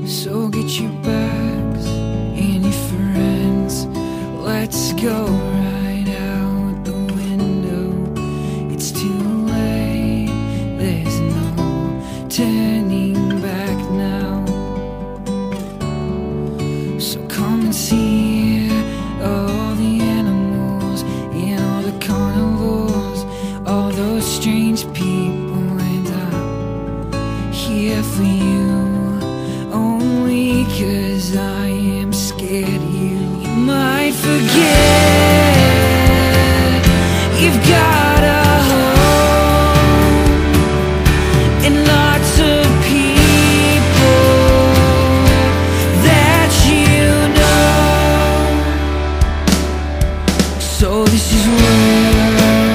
So get your bags and your friends, let's go right out the window. It's too late, there's no turning back now. So come and see all the animals and all the carnivores, all those strange people, and I'm here for you. Only 'cause I am scared you might forget you've got a home and lots of people that you know. So this is where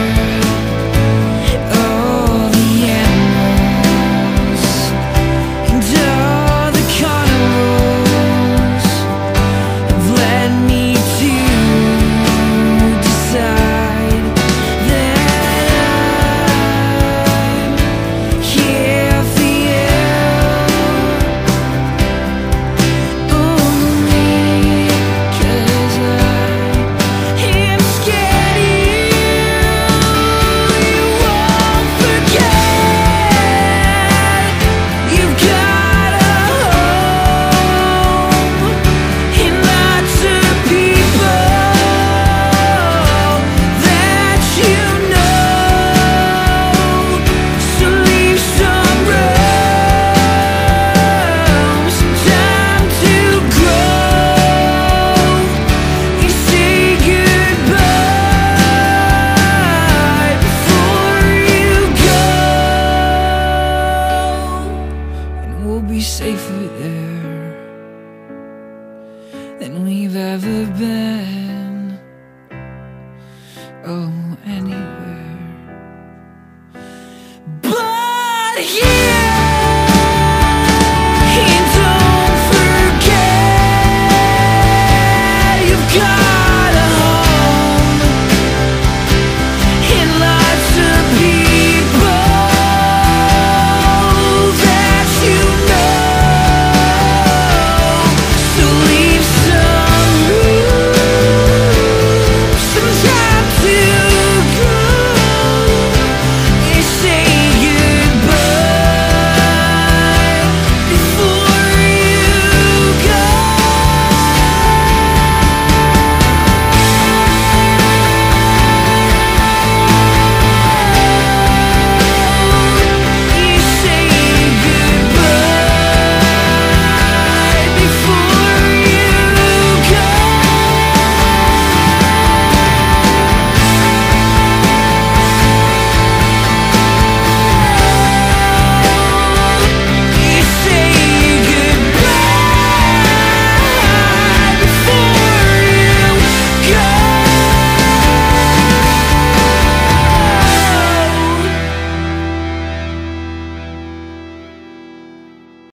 all the animals and all the carnivores have led me to decide that I'm here for you. Only 'cause I am scared you won't forget you've got a home and lots of people that you know. So leave some room, some time to grow. You say goodbye before you go, and we'll be safer there than we've ever been.